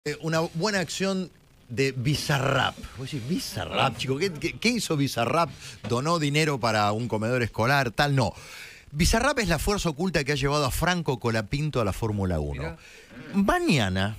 Una buena acción de Bizarrap. Vos decís, Bizarrap, chico, ¿qué hizo Bizarrap? ¿Donó dinero para un comedor escolar? Tal, no. Bizarrap es la fuerza oculta que ha llevado a Franco Colapinto a la Fórmula 1. Mirá. Mañana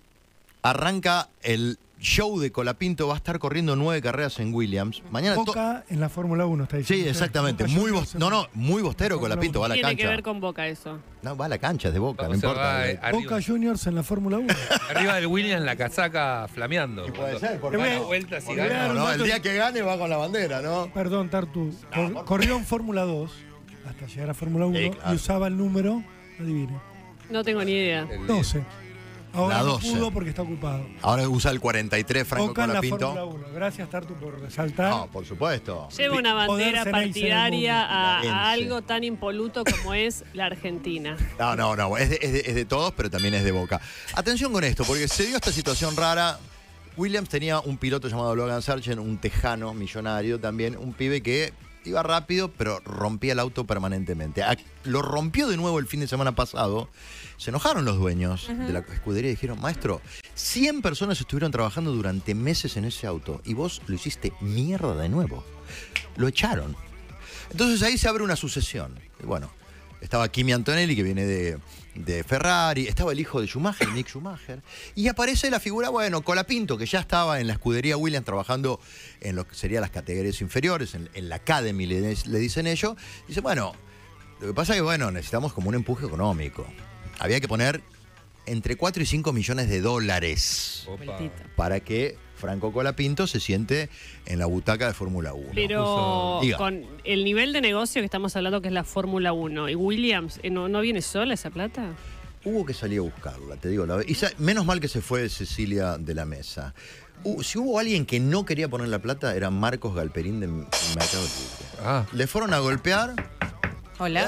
arranca el show de Colapinto, va a estar corriendo 9 carreras en Williams. Mañana Boca en la Fórmula 1, está diciendo. Sí, exactamente. Muy bostero Colapinto, va a la cancha. Tiene que ver con Boca eso. No, va a la cancha, es de Boca, no importa. Boca Juniors en la Fórmula 1. Arriba del Williams la casaca flameando. Y puede ser, porque da vueltas y gana. no, el día que gane va con la bandera, ¿no? Perdón, Tartu. Corrió en Fórmula 2 hasta llegar a Fórmula 1 claro. y usaba el número, adivine, No tengo ni idea. 12. Ahora La no 12. pudo porque está ocupado. Ahora usa el 43 Franco Boca en la Colapinto. Fórmula 1. Gracias, Tartu, por resaltar. No, por supuesto. Lleva una bandera Poder cenarse partidaria en el mundo. a algo tan impoluto como es la Argentina. No, es de todos, pero también es de Boca. Atención con esto, porque se dio esta situación rara. Williams tenía un piloto llamado Logan Sargent, un tejano millonario también, un pibe que iba rápido, pero rompía el auto permanentemente. Lo rompió de nuevo el fin de semana pasado. Se enojaron los dueños de la escudería y dijeron, maestro, 100 personas estuvieron trabajando durante meses en ese auto y vos lo hiciste mierda de nuevo. Lo echaron. Entonces ahí se abre una sucesión. Bueno, estaba Kimi Antonelli, que viene de Ferrari, estaba el hijo de Schumacher, Mick Schumacher, y aparece la figura, bueno, Colapinto, que ya estaba en la escudería Williams trabajando en lo que serían las categorías inferiores, en la Academy le dicen ellos. Dice, bueno, lo que pasa es que, bueno, necesitamos como un empuje económico. Había que poner entre 4 y 5 millones de dólares para que Franco Colapinto se siente en la butaca de Fórmula 1. Pero con el nivel de negocio que estamos hablando, que es la Fórmula 1, y Williams, ¿no viene sola esa plata? Hubo que salir a buscarla, te digo la verdad. Y menos mal que se fue Cecilia de la mesa. Si hubo alguien que no quería poner la plata, era Marcos Galperín de Mercado Libre. Le fueron a golpear. Hola.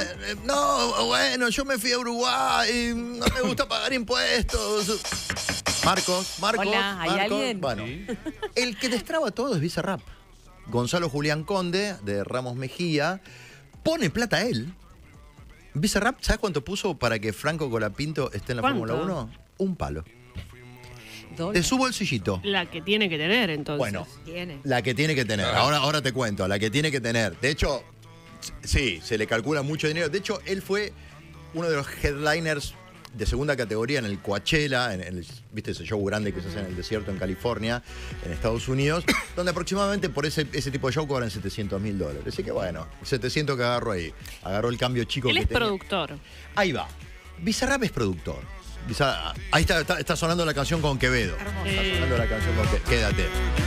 No, bueno, yo me fui a Uruguay, no me gusta pagar impuestos. Marcos. Hola, ¿hay alguien? Bueno, el que destraba todo es Bizarrap. Gonzalo Julián Conde, de Ramos Mejía, pone plata a él. Bizarrap, ¿sabes cuánto puso para que Franco Colapinto esté en la Fórmula 1? Un palo. De su bolsillito. La que tiene que tener, entonces. Bueno, la que tiene que tener. Ahora te cuento, la que tiene que tener. De hecho, sí, se le calcula mucho dinero. De hecho, él fue uno de los headliners de segunda categoría en el Coachella, ¿viste ese show grande que se hace en el desierto en California, en Estados Unidos, donde aproximadamente por ese tipo de show cobran $700.000. Así que bueno, 700 que agarró ahí. Agarró el cambio chico Él que es tenía. productor. Ahí va. Bizarrap es productor. Ahí está sonando la canción con Quevedo. Está sonando la canción con Quevedo. Quédate.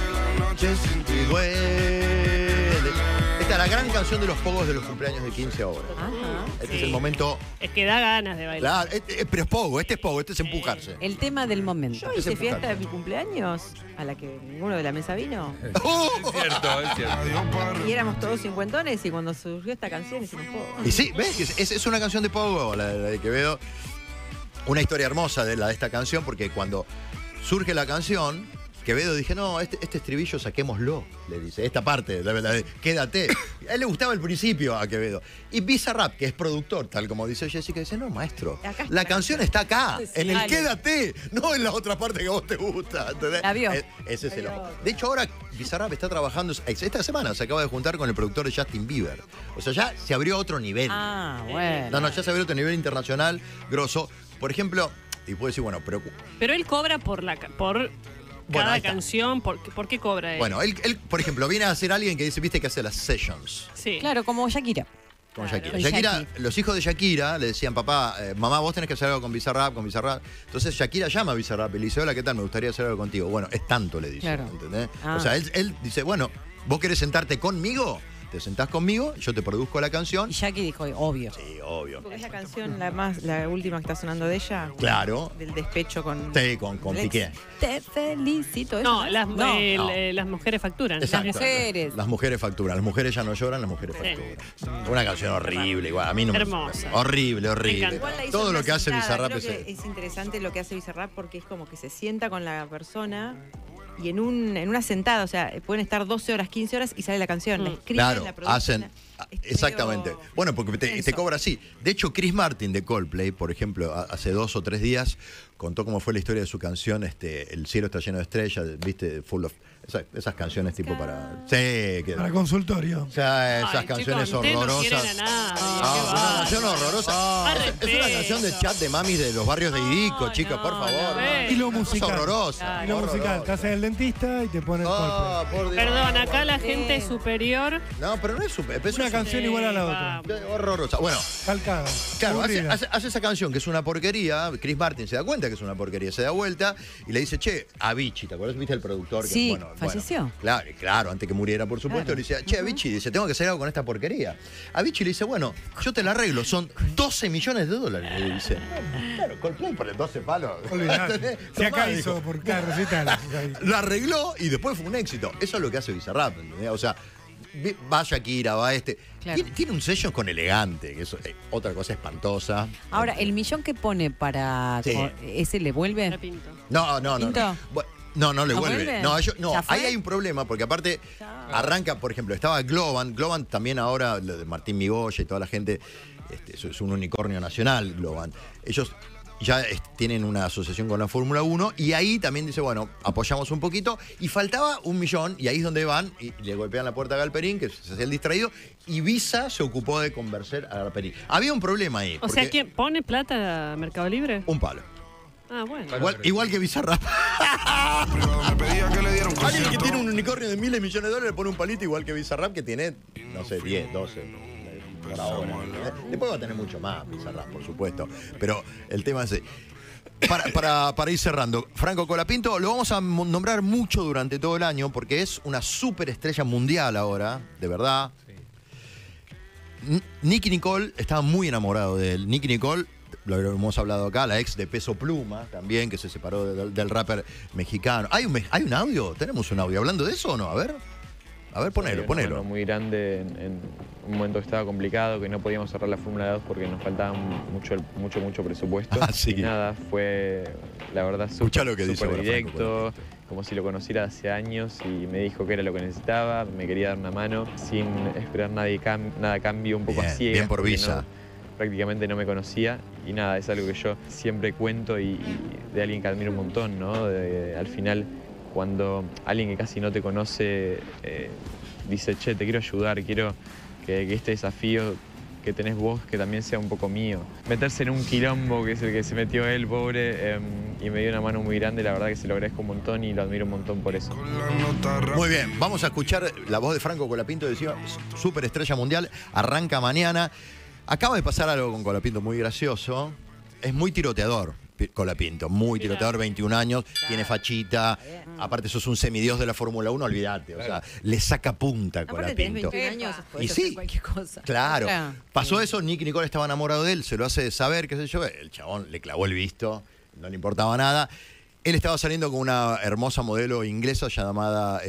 Esta es la gran canción de los pogos de los cumpleaños de 15 ahora. Este es el momento. Es que da ganas de bailar. Claro, pero es pogo, este es empujarse. El tema del momento. Yo hice empujarse. fiesta de mi cumpleaños a la que ninguno de la mesa vino. Es cierto. Y éramos todos cincuentones y cuando surgió esta canción hicimos pogo. Y sí, ¿ves? Es una canción de pogo, la de Quevedo. Una historia hermosa de esta canción, porque cuando surge la canción, Quevedo dije, no, este estribillo saquémoslo, le dice, esta parte, la de quédate. A él le gustaba el principio a Quevedo. Y Bizarrap, que es productor, tal como dice Jessica, dice, no, maestro, la canción está acá, en el quédate, no en la otra parte que a vos te gusta. ¿Entendés? La vio. Ese es el ojo. De hecho, ahora Bizarrap está trabajando, esta semana se acaba de juntar con el productor de Justin Bieber. O sea, ya se abrió otro nivel. Bueno. No, ya se abrió otro nivel internacional, grosso. Por ejemplo, y puedo decir, bueno, pero él cobra por cada canción. ¿Por qué cobra él? Bueno, él, por ejemplo, viene a ser alguien que dice, viste, que hace las sessions. Sí. Claro, como Shakira. Con Shakira. Los hijos de Shakira le decían, papá, mamá, vos tenés que hacer algo con Bizarrap. Entonces Shakira llama a Bizarrap y le dice, hola, ¿qué tal? Me gustaría hacer algo contigo. Bueno, es tanto, le dice. Claro. ¿Entendés? O sea, él dice, bueno, ¿vos querés sentarte conmigo? Te sentás conmigo, yo te produzco la canción. Y Jackie dijo, obvio. Sí, obvio. Porque es la canción, la última que está sonando de ella. Claro. Del despecho con... Sí, con Piqué. Te felicito. No, las mujeres facturan. Exacto. Las mujeres. Las mujeres facturan. Las mujeres ya no lloran, las mujeres facturan. Una canción horrible, igual. A mí no hermosa. Horrible. Todo lo que hace sentada. Bizarrap es interesante lo que hace Bizarrap porque es como que se sienta con la persona y en una sentada, o sea, pueden estar 12 horas, 15 horas y sale la canción. La escriben, claro, la producen. Exactamente. Bueno, porque te cobra así. De hecho, Chris Martin de Coldplay, por ejemplo, hace 2 o 3 días contó cómo fue la historia de su canción, El cielo está lleno de estrellas, viste, full of... Esas canciones tipo para... Sí, que... Para consultorio. O sea, esas Ay, canciones chicos, ustedes no horrorosas. quieren a nadie, Ah, qué una bárbaro. canción horrorosa. Ah, Es una canción de chat de mamis de los barrios de Idico, No, chicos, por no, favor. no, Y lo Una cosa musical. horrorosa. Claro. Y lo musical, te haces el dentista y te pone el Ah, golpe. por Dios. Perdón, acá la gente superior. No, pero no es súper. Es Una canción igual a la otra. vamos. horrorosa. Bueno, Calcada. claro, Aburrida. hace esa canción que es una porquería. Chris Martin se da cuenta que es una porquería, se da vuelta y le dice, che, Avicii, ¿te acuerdas? ¿Viste el productor? Que, Sí, falleció. Claro, antes que muriera, por supuesto, Claro. le dice, che, Avicii, dice, tengo que hacer algo con esta porquería. Avicii le dice, bueno, yo te la arreglo, son 12 millones de dólares. Le dice, claro, Coldplay por el 12 palos. Olvidate. Si acá Tomá, hizo dijo. por cada recital. La arregló y después fue un éxito. Eso es lo que hace Bizarrap, ¿entendés? O sea, va Shakira, va Claro. Tiene un sello con elegante, que es otra cosa espantosa. Ahora, el millón que pone para... Sí. ¿Ese le vuelve? La pinto. No. ¿Pinto? No le ¿No vuelve. vuelve? No, ¿Ya fue? ahí hay un problema, porque aparte arranca, por ejemplo, estaba Globan también ahora, lo de Martín Migoya y toda la gente, es un unicornio nacional, Globan. Ellos ya tienen una asociación con la Fórmula 1 y ahí también dice, bueno, apoyamos un poquito y faltaba 1 millón y ahí es donde van y le golpean la puerta a Galperín, que se hacía el distraído, y Visa se ocupó de convencer a Galperín. Había un problema ahí. O sea, ¿quién pone plata a Mercado Libre? Un palo. Ah, bueno. Igual que Bizarrap. Me pedía que le diera un Alguien que concierto. tiene un unicornio de miles de millones de dólares le pone un palito igual que Bizarrap, que tiene, no sé, 10, 12 por ahora. Después va a tener mucho más Bizarrap, por supuesto. Pero el tema es... Para ir cerrando, Franco Colapinto lo vamos a nombrar mucho durante todo el año porque es una superestrella mundial ahora, de verdad. Nicky Nicole estaba muy enamorado de él. Nicky Nicole, lo hemos hablado acá, la ex de Peso Pluma también, que se separó del rapper mexicano. ¿Hay un audio? ¿Tenemos un audio hablando de eso o no? A ver, ponelo. Bueno, muy grande en un momento que estaba complicado, que no podíamos cerrar la Fórmula 2 porque nos faltaba mucho presupuesto. Ah, sí. Y nada, fue la verdad Escuchá lo que dice súper ahora Franco directo, como si lo conociera hace años y me dijo que era lo que necesitaba, me quería dar una mano sin esperar nada a cambio, un poco Bien, así. bien por Visa. Prácticamente no me conocía y nada, es algo que yo siempre cuento y de alguien que admiro un montón, ¿no? Al final, cuando alguien que casi no te conoce dice, che, te quiero ayudar, quiero que este desafío que tenés vos, que también sea un poco mío. Meterse en un quilombo que es el que se metió él, pobre, y me dio una mano muy grande, la verdad que se lo agradezco un montón y lo admiro un montón por eso. Muy bien, vamos a escuchar la voz de Franco Colapinto, decía, superestrella mundial, arranca mañana. Acaba de pasar algo con Colapinto muy gracioso. Es muy tiroteador, Colapinto, muy tiroteador, 21 años, tiene fachita. Aparte sos un semidios de la Fórmula 1, olvídate. O sea, le saca punta Aparte tenés Colapinto. 21 años, Y podés sí. hacer cualquier cosa. Claro. Claro. Pasó eso, Nicky Nicole estaba enamorado de él, se lo hace saber, qué sé yo. El chabón le clavó el visto, no le importaba nada. Él estaba saliendo con una hermosa modelo inglesa llamada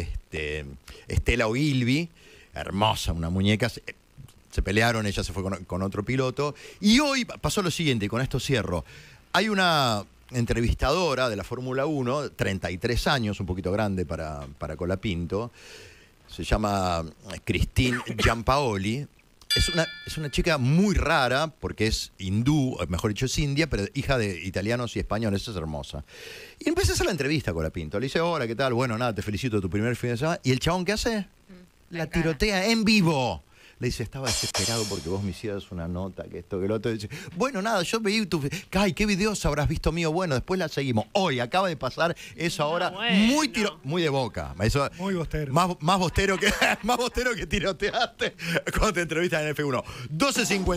Stella Ogilvy. Hermosa, una muñeca. Se pelearon, ella se fue con otro piloto. Y hoy pasó lo siguiente, y con esto cierro. Hay una entrevistadora de la Fórmula 1, 33 años, un poquito grande para Colapinto. Se llama Christine Giampaoli. Es una chica muy rara porque es hindú, mejor dicho es india, pero hija de italianos y españoles, es hermosa. Y empecé a hacer la entrevista a Colapinto. Le dice, hola, ¿qué tal? Bueno, nada, te felicito tu primer fin de semana. ¿Y el chabón qué hace? La tirotea en vivo. Le dice, estaba desesperado porque vos me hicieras una nota, que esto, que lo otro. Dice, bueno, nada, yo veí tu... Ay, ¿qué videos habrás visto mío? Bueno, después la seguimos. Hoy acaba de pasar eso ahora. bueno. Muy de boca. Eso, Muy bostero. más bostero que tiroteaste cuando te entrevistas en F1. 12:50.